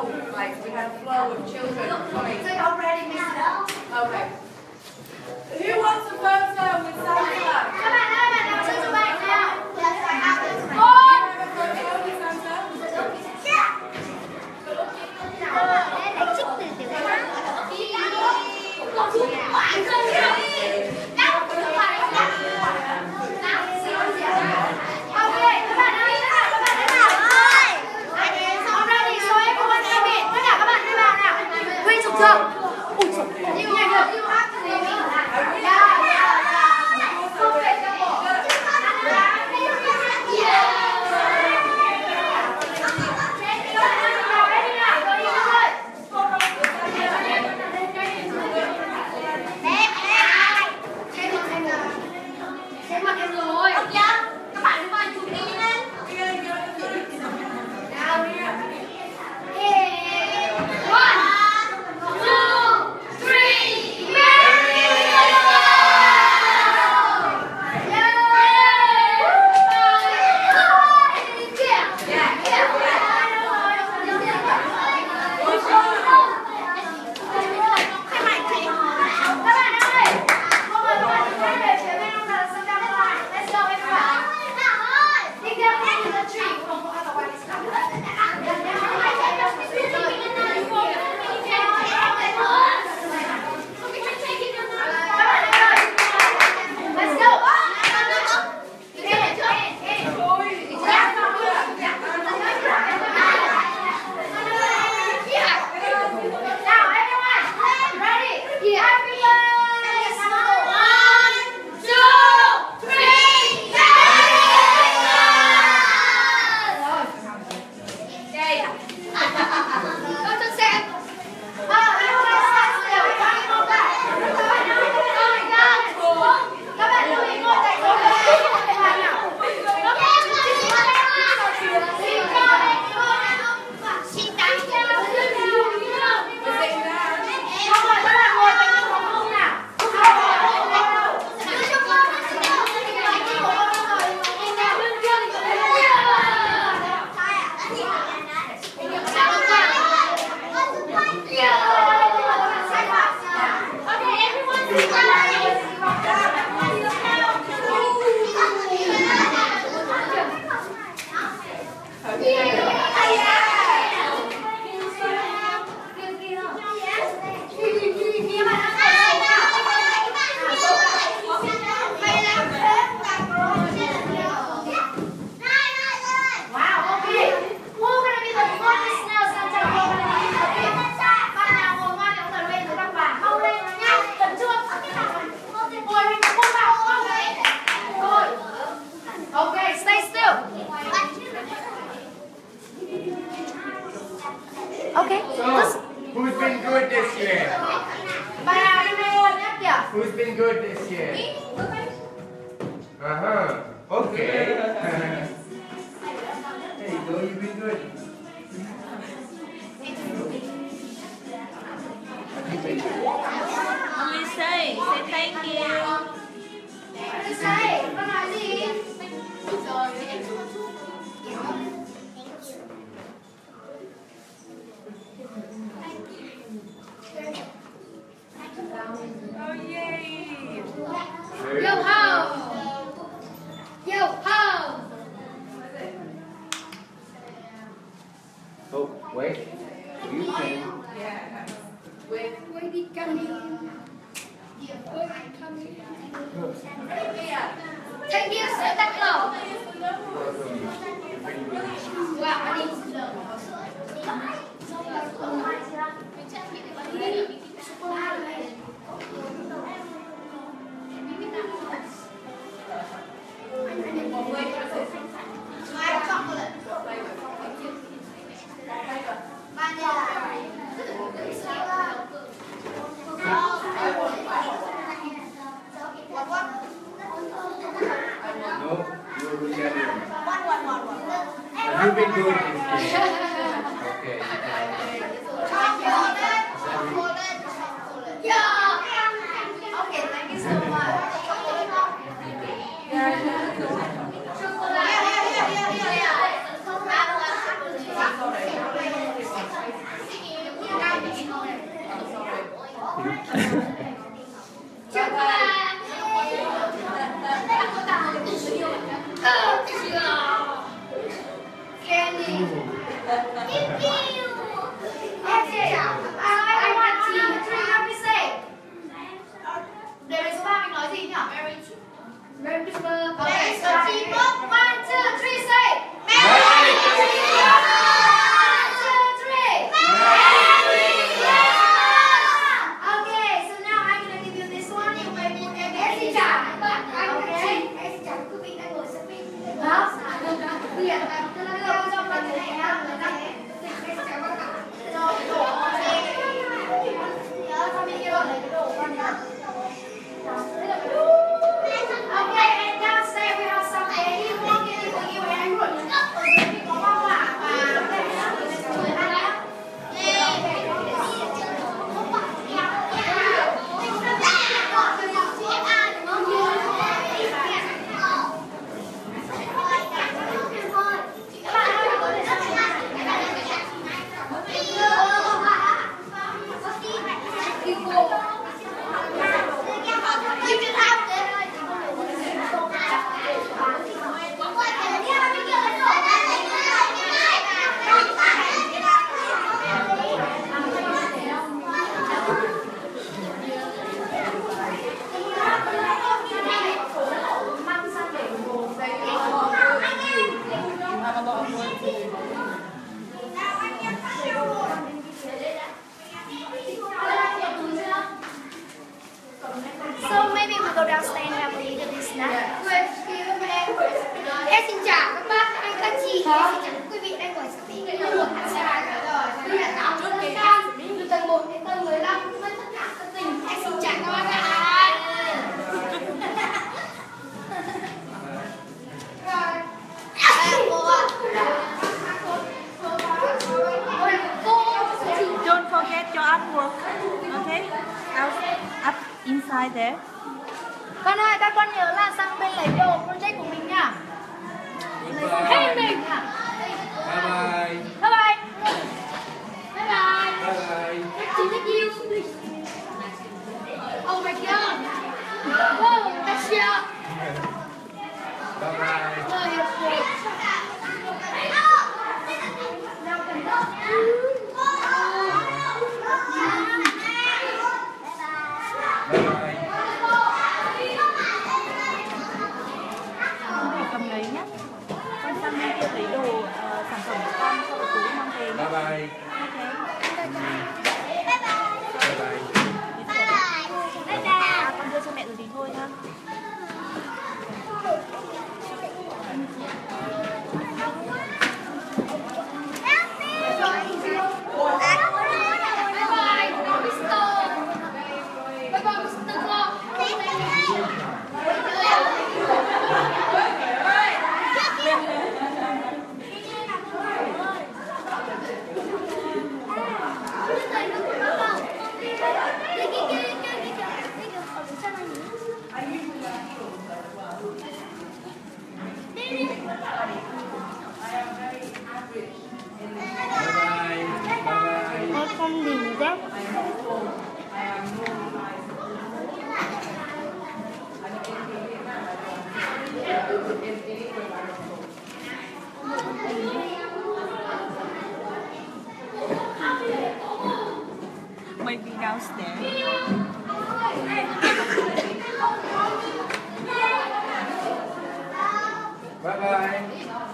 flow, like we had a flow of children coming. They already mixed it up. Okay. Who wants a photo with Santa? Các bạn ơi, bạn nào chưa chụp ảnh nào? Do you have a photo with Santa? Okay. So, who's been good this year? Who's been good this year? Uh-huh. Okay. There you go, you've been good. Only say thank you. Con nói gì? Oh, yay! Yo ho! Yo ho! Oh, wait. You can. Yeah. With Where đi coming? Thank you, Santa Claus. Wow, I need No, you're Italian. Have you been good this year? Okay. Okay, thank you so much. Merry Christmas. Okay, so teamwork. 1, 2, 3, say. Merry Christmas. 1, 2, 3. Merry Christmas. Okay, so now I'm gonna give you this one. You may put em xin chào. Okay. Em xin chào quý vị đang ngồi xem phim. Hả? Bây giờ tôi nói cho bạn cái này ha. Em xin chào các bạn. Rồi, đổ nhớ cho mình cái đồ con nhá. Okay, and downstairs we have some baby blanket for you and everyone. Có hoa quả và người ăn đó. So maybe we go downstairs and have a look at this snack. Em xin chào các bác, anh các chị. Em xin chào quý vị đang ngồi xem phim. Anh sẽ rồi. Bây giờ tạo trước cái từ tầng 1 đến tầng 15 với tất cả các tỉnh. Em xin chào các bác ạ. Don't forget your artwork. Okay? Up inside there. Con ơi, các con nhớ là sang bên lấy đồ project của mình nha. Lấy sang hết mình nha. Bye bye. Bye bye. Bye bye. Bye bye. Thank you. Oh my god. Whoa, that's ya. Bye bye. Oh, you're great. Bye bye. Cầm lấy nhé. Con sang bên kia lấy đồ sản phẩm của con sau đó tú mang về nhé. Bye bye. Bye bye. Con đưa cho mẹ rồi thì thôi nhá. Con gì đấy? Maybe downstairs. Bye bye.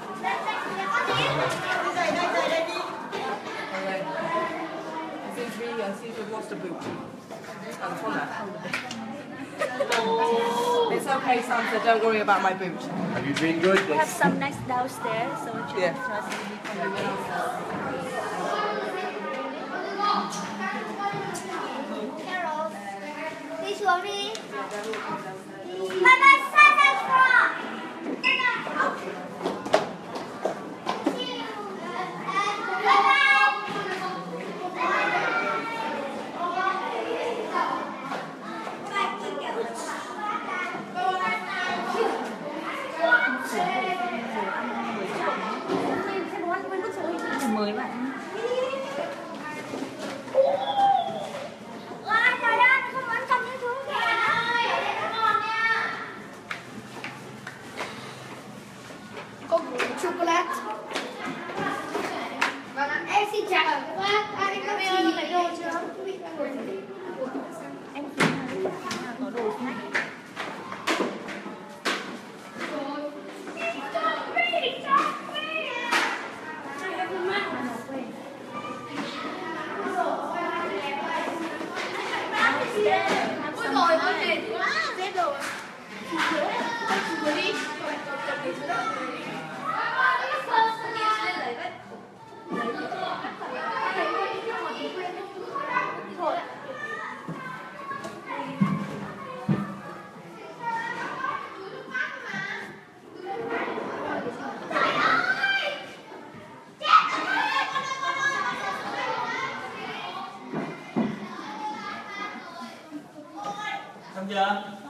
What's the boot? It's okay, Santa. Don't worry about my boot. Have you been good? We have some next downstairs, so you Yeah. trust me. Carol, đi xuống đi. Bye bye, Santa Claus. Hãy subscribe cho kênh Ghiền Mì Gõ để không bỏ lỡ những video hấp dẫn. Xong chưa?